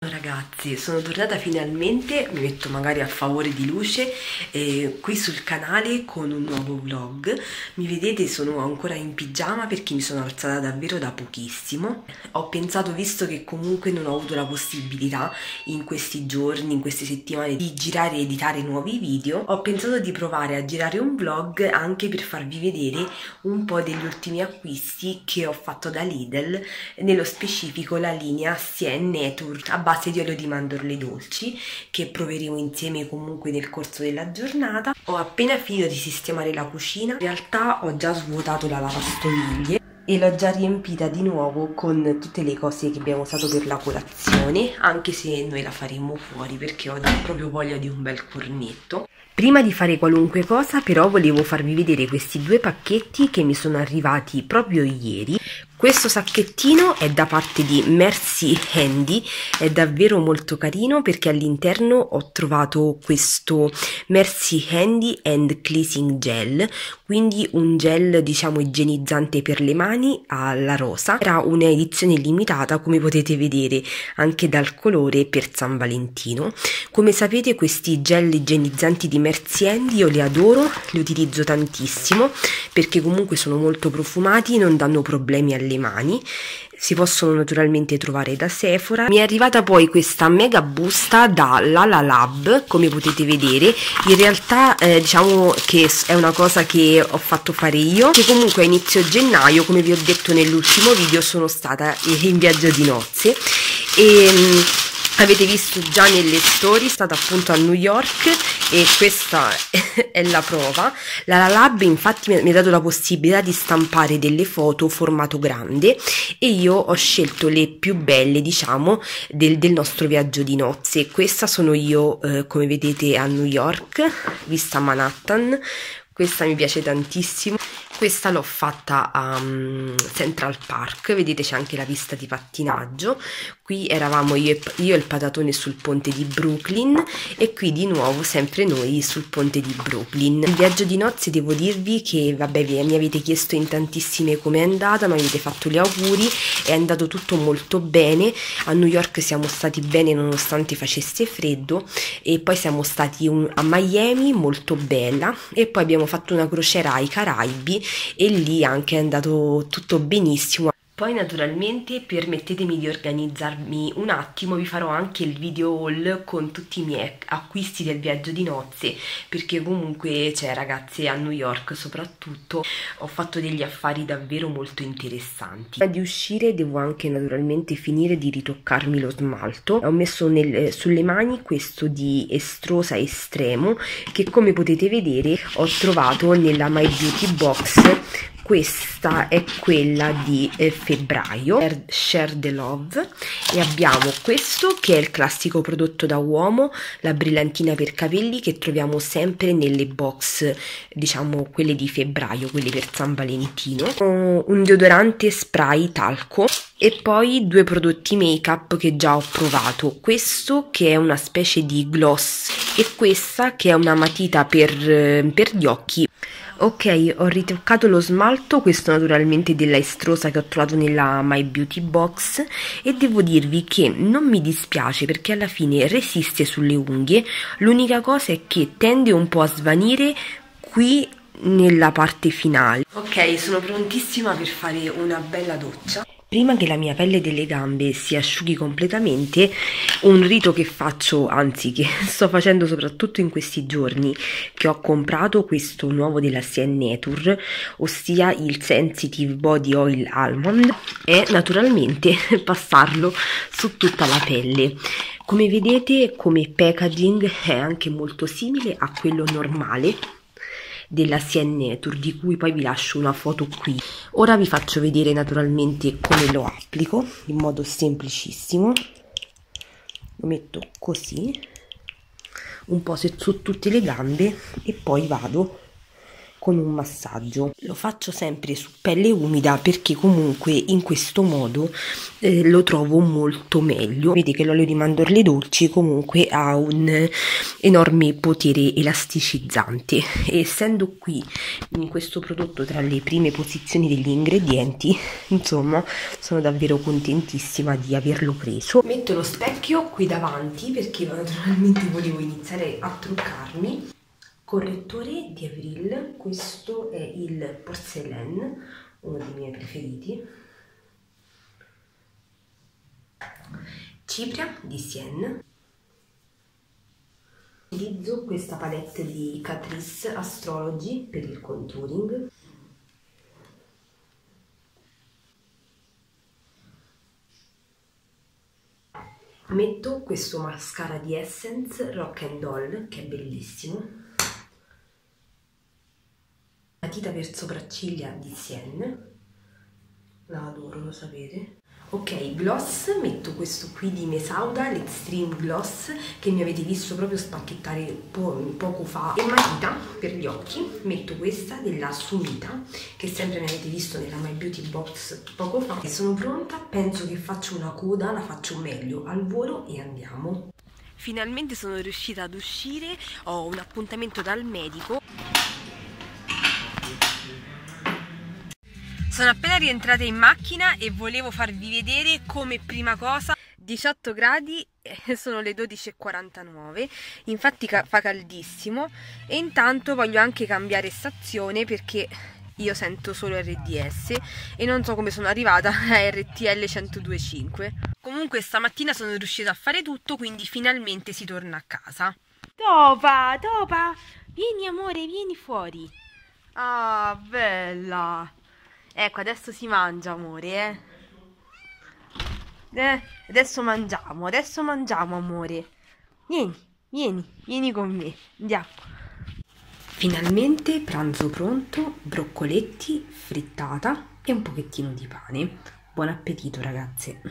Ragazzi, sono tornata finalmente, mi metto magari a favore di luce qui sul canale con un nuovo vlog. Mi vedete, sono ancora in pigiama perché mi sono alzata davvero da pochissimo. Ho pensato, visto che comunque non ho avuto la possibilità in questi giorni, in queste settimane di girare e editare nuovi video, ho pensato di provare a girare un vlog anche per farvi vedere un po' degli ultimi acquisti che ho fatto da Lidl, nello specifico la linea Sien Nature a base di olio di mandorle dolci, che proveremo insieme comunque nel corso della giornata. Ho appena finito di sistemare la cucina, in realtà ho già svuotato la lavastoviglie e l'ho già riempita di nuovo con tutte le cose che abbiamo usato per la colazione, anche se noi la faremo fuori perché oggi ho proprio voglia di un bel cornetto. Prima di fare qualunque cosa però volevo farvi vedere questi due pacchetti che mi sono arrivati proprio ieri. Questo sacchettino è da parte di Merci Handy, è davvero molto carino perché all'interno ho trovato questo Merci Handy and Cleansing Gel, quindi un gel diciamo igienizzante per le mani alla rosa. Era un'edizione limitata, come potete vedere anche dal colore, per San Valentino. Come sapete questi gel igienizzanti di Merci Handy io li adoro, li utilizzo tantissimo perché comunque sono molto profumati, non danno problemi alle mani, si possono naturalmente trovare da Sephora. Mi è arrivata poi questa mega busta da Lala Lab, come potete vedere. In realtà diciamo che è una cosa che ho fatto fare io, che comunque a inizio gennaio, come vi ho detto nell'ultimo video, sono stata in viaggio di nozze e avete visto già nelle storie, stata appunto a New York e questa è la prova. La Lab infatti mi ha dato la possibilità di stampare delle foto formato grande e io ho scelto le più belle diciamo del nostro viaggio di nozze. Questa sono io come vedete a New York, vista Manhattan. Questa mi piace tantissimo. Questa l'ho fatta a Central Park, vedete c'è anche la pista di pattinaggio. Qui eravamo io e il patatone sul ponte di Brooklyn e qui di nuovo sempre noi sul ponte di Brooklyn. Il viaggio di nozze devo dirvi che vabbè mi avete chiesto in tantissime come è andata, mi avete fatto gli auguri, è andato tutto molto bene. A New York siamo stati bene nonostante facesse freddo e poi siamo stati a Miami, molto bella, e poi abbiamo fatto una crociera ai Caraibi e lì anche è andato tutto benissimo. Poi naturalmente permettetemi di organizzarmi un attimo, vi farò anche il video haul con tutti i miei acquisti del viaggio di nozze, perché comunque cioè ragazze a New York soprattutto ho fatto degli affari davvero molto interessanti. Prima di uscire devo anche naturalmente finire di ritoccarmi lo smalto. Ho messo sulle mani questo di Estrosa Estremo che come potete vedere ho trovato nella My Beauty Box. Questa è quella di febbraio, Share the Love, e abbiamo questo che è il classico prodotto da uomo, la brillantina per capelli che troviamo sempre nelle box, diciamo quelle di febbraio, quelle per San Valentino, un deodorante spray talco e poi due prodotti make up che già ho provato, questo che è una specie di gloss e questa che è una matita per gli occhi. Ok, ho ritoccato lo smalto, questo naturalmente della Estrosa che ho trovato nella My Beauty Box e devo dirvi che non mi dispiace perché alla fine resiste sulle unghie, l'unica cosa è che tende un po' a svanire qui nella parte finale. Ok, sono prontissima per fare una bella doccia. Prima che la mia pelle delle gambe si asciughi completamente, un rito che faccio, anzi che sto facendo soprattutto in questi giorni, che ho comprato questo nuovo della Sien Nature, ossia il Sensitive Body Oil Almond, è naturalmente passarlo su tutta la pelle. Come vedete, come packaging è anche molto simile a quello normale della Sien Nature, di cui poi vi lascio una foto qui. Ora vi faccio vedere naturalmente come lo applico in modo semplicissimo. Lo metto così un po' su tutte le gambe e poi vado con un massaggio. Lo faccio sempre su pelle umida perché comunque in questo modo lo trovo molto meglio. Vedi che l'olio di mandorle dolci comunque ha un enorme potere elasticizzante e essendo qui in questo prodotto tra le prime posizioni degli ingredienti, insomma, sono davvero contentissima di averlo preso. Metto lo specchio qui davanti perché naturalmente volevo iniziare a truccarmi. Correttore di Avril, questo è il Porcelain, uno dei miei preferiti. Cipria di Sienne. Utilizzo questa palette di Catrice Astrology per il contouring. Metto questo mascara di Essence Rock and Doll che è bellissimo. Matita per sopracciglia di Sienne, la adoro, lo sapete. Ok, gloss, metto questo qui di Mesauda, l'Extreme Gloss, che mi avete visto proprio spacchettare poco fa. E matita per gli occhi, metto questa della Sumita, che sempre mi avete visto nella My Beauty Box poco fa. E sono pronta, penso che faccio una coda, la faccio meglio al volo e andiamo. Finalmente sono riuscita ad uscire, ho un appuntamento dal medico. Sono appena rientrata in macchina e volevo farvi vedere come prima cosa 18 gradi, sono le 12:49, infatti fa caldissimo e intanto voglio anche cambiare stazione perché io sento solo RDS e non so come sono arrivata a RTL 102.5. Comunque stamattina sono riuscita a fare tutto, quindi finalmente si torna a casa. Topa, Topa, vieni amore, vieni fuori. Ah, bella. Ecco, adesso si mangia, amore, adesso mangiamo, amore. Vieni con me, andiamo. Finalmente pranzo pronto, broccoletti, frittata e un pochettino di pane. Buon appetito, ragazze.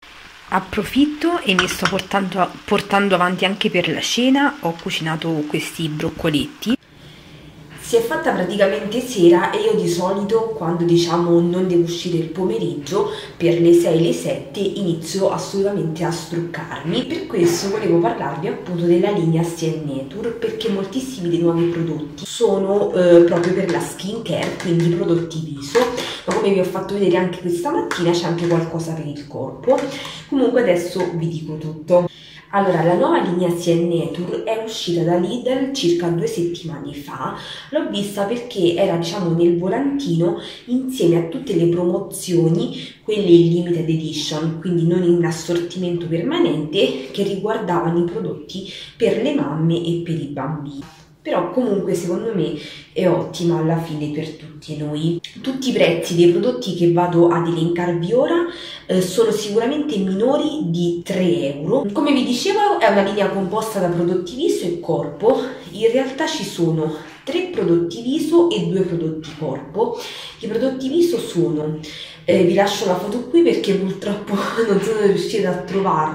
Approfitto e mi sto portando avanti anche per la cena. Ho cucinato questi broccoletti. Si è fatta praticamente sera e io di solito quando diciamo non devo uscire il pomeriggio per le 6, le 7 inizio assolutamente a struccarmi. Per questo volevo parlarvi appunto della linea Sienne Nature, perché moltissimi dei nuovi prodotti sono proprio per la skincare, quindi prodotti viso, ma come vi ho fatto vedere anche questa mattina c'è anche qualcosa per il corpo. Comunque adesso vi dico tutto. Allora, la nuova linea Sienne Nature è uscita da Lidl circa 2 settimane fa. L'ho vista perché era, diciamo, nel volantino insieme a tutte le promozioni, quelle in limited edition, quindi non in assortimento permanente, che riguardavano i prodotti per le mamme e per i bambini. Però comunque secondo me è ottima alla fine per tutti noi. Tutti i prezzi dei prodotti che vado ad elencarvi ora sono sicuramente minori di 3 euro. Come vi dicevo è una linea composta da prodotti viso e corpo. In realtà ci sono 3 prodotti viso e 2 prodotti corpo. I prodotti viso sono, vi lascio la foto qui perché purtroppo non sono riuscita a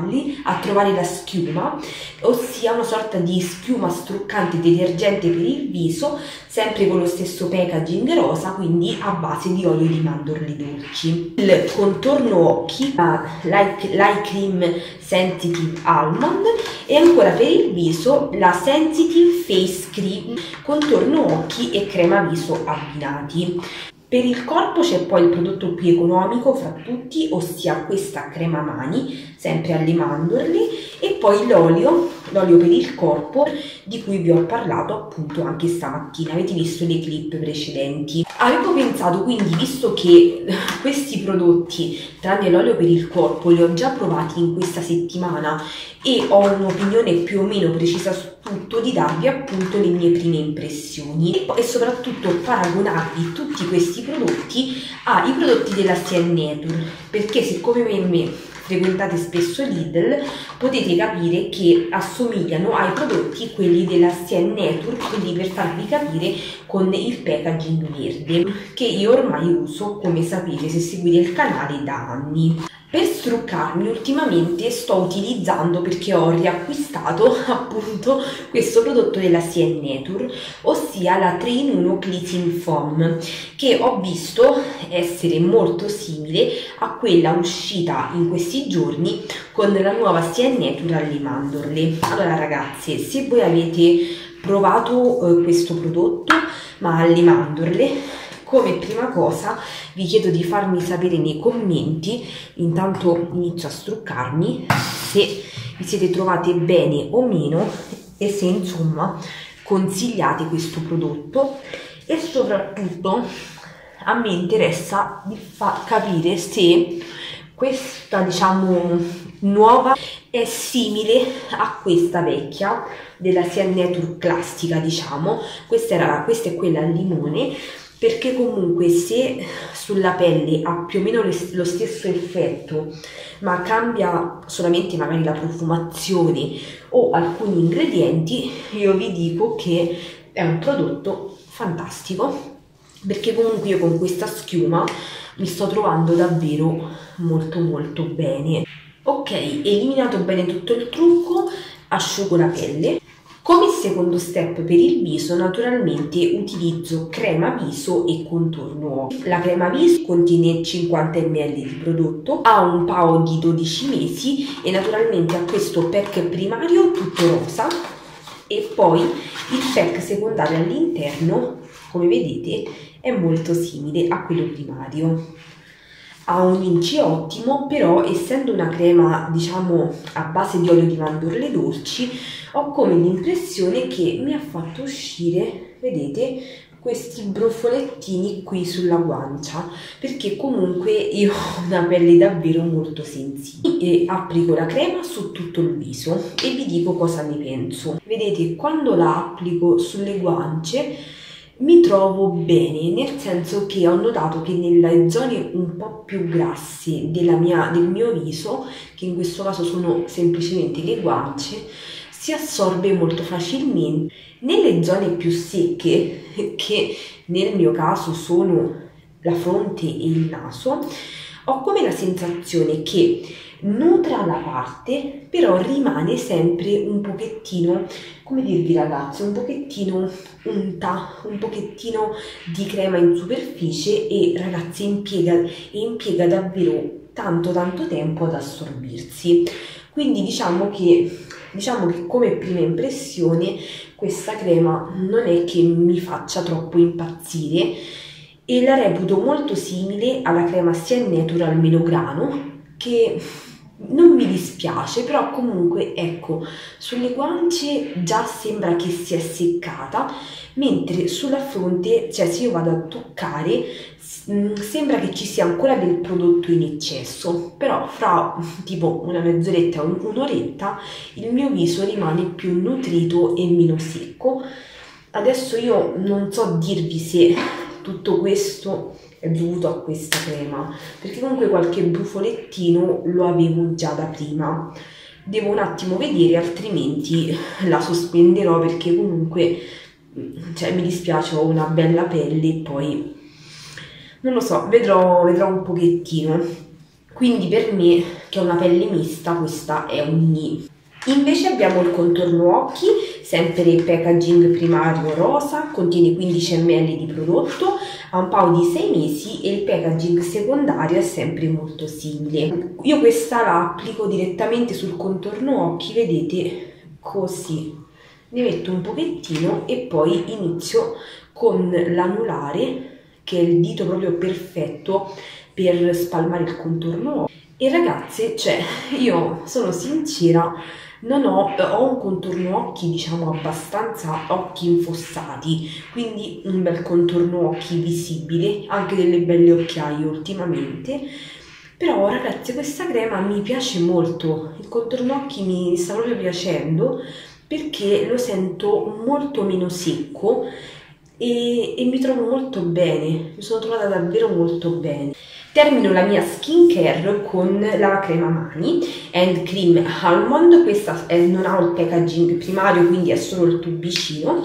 trovare la schiuma, ossia una sorta di schiuma struccante detergente per il viso, sempre con lo stesso packaging rosa, quindi a base di olio di mandorle dolci. Il contorno occhi, l'Eye Cream Sensitive Almond, e ancora per il viso la Sensitive Face Cream contorno occhi e crema viso abbinati. Per il corpo c'è poi il prodotto più economico fra tutti, ossia questa crema mani, sempre alle mandorle, e poi l'olio per il corpo di cui vi ho parlato appunto anche stamattina, avete visto le clip precedenti. Avevo pensato quindi, visto che questi prodotti, tranne l'olio per il corpo, li ho già provati in questa settimana e ho un'opinione più o meno precisa su tutto, di darvi appunto le mie prime impressioni e soprattutto paragonarvi tutti questi prodotti ai prodotti della Sienne Nature, perché se come me frequentate spesso Lidl potete capire che assomigliano ai prodotti quelli della Sienne Nature, quindi per farvi capire con il packaging verde che io ormai uso, come sapete se seguite il canale, da anni. Per struccarmi ultimamente sto utilizzando, perché ho riacquistato appunto questo prodotto della Signature, ossia la 3-in-1 Cleansing Foam, che ho visto essere molto simile a quella uscita in questi giorni con la nuova Signature alle mandorle. Allora ragazze, se voi avete provato questo prodotto ma alle mandorle, come prima cosa vi chiedo di farmi sapere nei commenti, intanto inizio a struccarmi, se vi siete trovate bene o meno e se insomma consigliate questo prodotto, e soprattutto a me interessa di capire se questa, diciamo, nuova è simile a questa vecchia della Signature classica, diciamo. Questa è quella al limone, perché comunque se sulla pelle ha più o meno lo stesso effetto, ma cambia solamente magari la profumazione o alcuni ingredienti, io vi dico che è un prodotto fantastico, perché comunque io con questa schiuma mi sto trovando davvero molto bene. Ok, eliminato bene tutto il trucco, asciugo la pelle. Come secondo step per il viso, naturalmente utilizzo crema viso e contorno occhi. La crema viso contiene 50 ml di prodotto, ha un PAO di 12 mesi e naturalmente ha questo pack primario tutto rosa e poi il pack secondario all'interno, come vedete, è molto simile a quello primario. Ha un inci ottimo, però essendo una crema, diciamo, a base di olio di mandorle dolci, ho come l'impressione che mi ha fatto uscire, vedete, questi brufolettini qui sulla guancia, perché comunque io ho una pelle davvero molto sensibile. E applico la crema su tutto il viso e vi dico cosa ne penso. Vedete, quando la applico sulle guance mi trovo bene, nel senso che ho notato che nelle zone un po' più grasse del mio viso, che in questo caso sono semplicemente le guance, si assorbe molto facilmente. Nelle zone più secche, che nel mio caso sono la fronte e il naso, ho come la sensazione che nutra la parte, però rimane sempre un pochettino, come dirvi ragazzi, un pochettino unta, un pochettino di crema in superficie, e ragazzi impiega davvero tanto tempo ad assorbirsi. Quindi diciamo che come prima impressione questa crema non è che mi faccia troppo impazzire, e la reputo molto simile alla crema Signature al melograno, che non mi dispiace, però comunque ecco, sulle guance già sembra che sia seccata, mentre sulla fronte, cioè se io vado a toccare, sembra che ci sia ancora del prodotto in eccesso, però fra tipo una mezz'oretta o un'oretta il mio viso rimane più nutrito e meno secco. Adesso io non so dirvi se tutto questo è dovuto a questa crema, perché comunque qualche brufolettino lo avevo già da prima. Devo un attimo vedere, altrimenti la sospenderò, perché comunque, cioè, mi dispiace, ho una bella pelle e poi non lo so, vedrò un pochettino. Quindi per me, che ho una pelle mista, questa è un ni. Invece abbiamo il contorno occhi, sempre il packaging primario rosa, contiene 15 ml di prodotto, ha un PAO di 6 mesi e il packaging secondario è sempre molto simile. Io questa la applico direttamente sul contorno occhi, vedete, così. Ne metto un pochettino e poi inizio con l'anulare, che è il dito proprio perfetto per spalmare il contorno occhi. E ragazze, cioè, io sono sincera, ho un contorno occhi, diciamo, abbastanza occhi infossati, quindi un bel contorno occhi visibile, anche delle belle occhiaie ultimamente. Però ragazzi, questa crema mi piace molto, il contorno occhi mi sta proprio piacendo, perché lo sento molto meno secco e mi trovo molto bene, mi sono trovata davvero molto bene. Termino la mia skincare con la crema mani Hand Cream Almond. Questa non ha il packaging primario, quindi è solo il tubicino,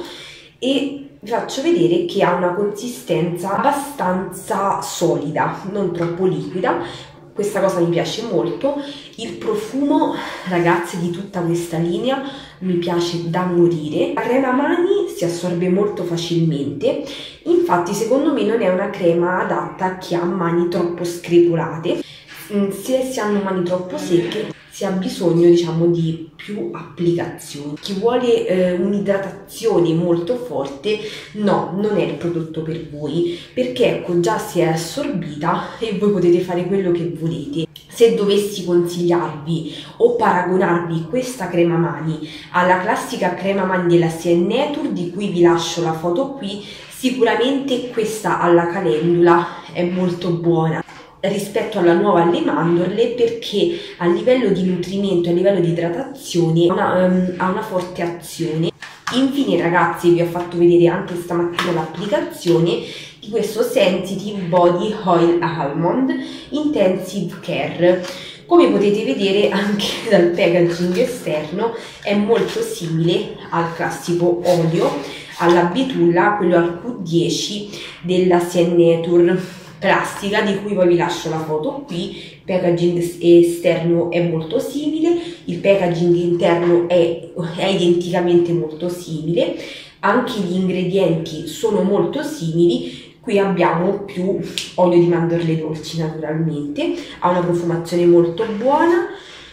e vi faccio vedere che ha una consistenza abbastanza solida, non troppo liquida, questa cosa mi piace molto. Il profumo, ragazze, di tutta questa linea mi piace da morire. La crema mani si assorbe molto facilmente, infatti secondo me non è una crema adatta a chi ha mani troppo screpolate. Se si hanno mani troppo secche si ha bisogno, diciamo, di più applicazioni. Chi vuole un'idratazione molto forte, no, non è il prodotto per voi, perché ecco, già si è assorbita e voi potete fare quello che volete. Se dovessi consigliarvi o paragonarvi questa crema mani alla classica crema mani della Nature, di cui vi lascio la foto qui, sicuramente questa alla calendula è molto buona rispetto alla nuova alle mandorle, perché a livello di nutrimento, a livello di idratazione ha una forte azione. Infine, ragazzi, vi ho fatto vedere anche stamattina l'applicazione di questo Sensitive Body Oil Almond Intensive Care. Come potete vedere anche dal packaging esterno è molto simile al classico olio, alla bitulla, quello al Q10 della Nature classica, di cui poi vi lascio la foto qui. Il packaging esterno è molto simile, il packaging interno è identicamente molto simile, anche gli ingredienti sono molto simili. Qui abbiamo più olio di mandorle dolci, naturalmente, ha una profumazione molto buona.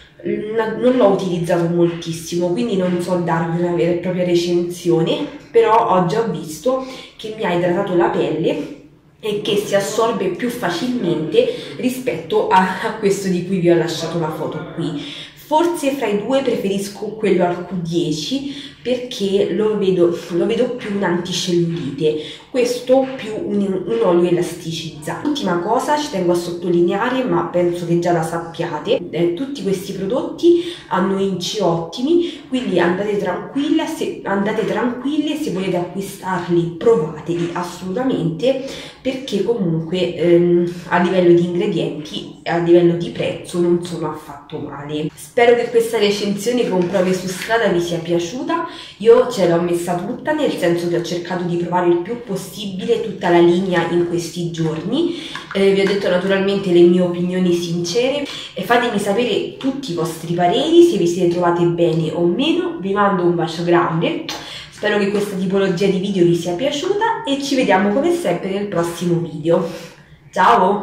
Non l'ho utilizzato moltissimo, quindi non so darvi una vera e propria recensione, però ho già visto che mi ha idratato la pelle e che si assorbe più facilmente rispetto a questo di cui vi ho lasciato la foto qui. Forse fra i due preferisco quello al Q10 perché lo vedo più un anticellulite, questo più un olio elasticizzato. Ultima cosa ci tengo a sottolineare, ma penso che già la sappiate, tutti questi prodotti hanno inci ottimi, quindi andate tranquille, se volete acquistarli provateli assolutamente, perché comunque a livello di ingredienti e a livello di prezzo non sono affatto male. Spero che questa recensione con prove su strada vi sia piaciuta. Io ce l'ho messa tutta, nel senso che ho cercato di provare il più possibile tutta la linea in questi giorni. Vi ho detto naturalmente le mie opinioni sincere e fatemi sapere tutti i vostri pareri, se vi siete trovate bene o meno. Vi mando un bacio grande, spero che questa tipologia di video vi sia piaciuta e ci vediamo come sempre nel prossimo video. Ciao!